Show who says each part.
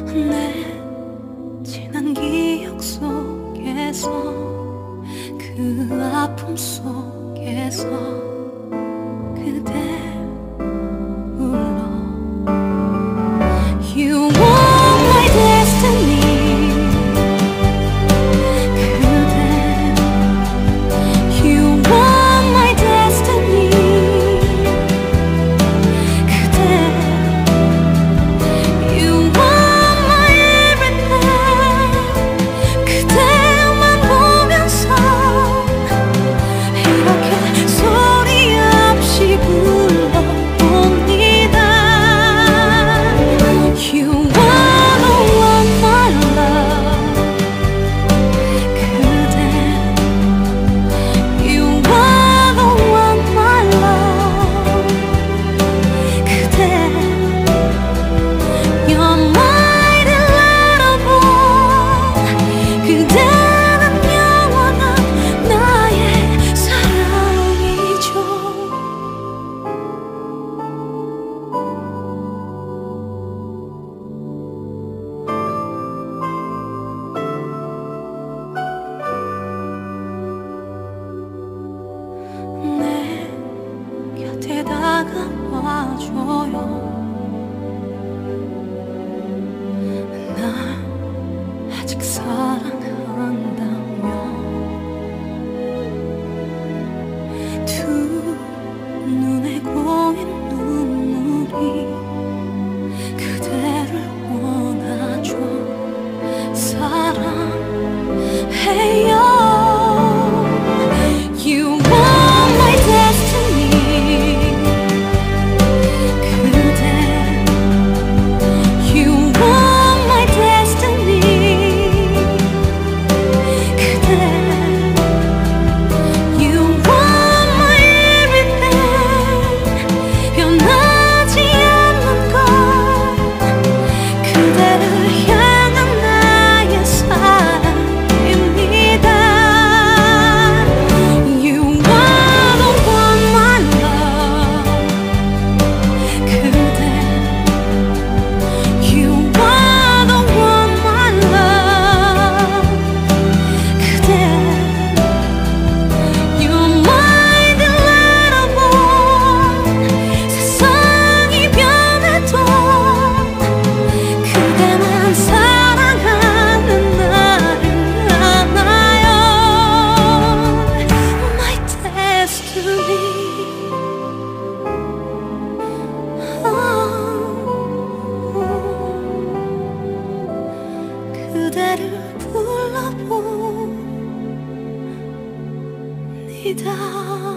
Speaker 1: 내 지난 기억 속에서 그 아픔 속에서 그대 울러 You are my destiny 그대 You are my destiny 그대 You are my everything 그대만 보면서 이렇게 소리 없이 불러봅니다 You are the one my love 그대 You are the one my love 그대 You're my deliverable 그대는 영원한 나의 사랑이죠 내 곁에 다가와줘요 날 아직 사랑한다며 두 눈에 고인 눈물이 그대를 원하죠 사랑해요 You are my destiny 그대 You are my destiny 그대 You are my everything 변하지 않는 것 그대를 향한 나의 사랑입니다 You are the one my love 그대 You are the one my love 그대 You're my deliverable 세상이 변해도 그대만 사랑하는 나를 안아요 My destiny 그대를 불러봅니다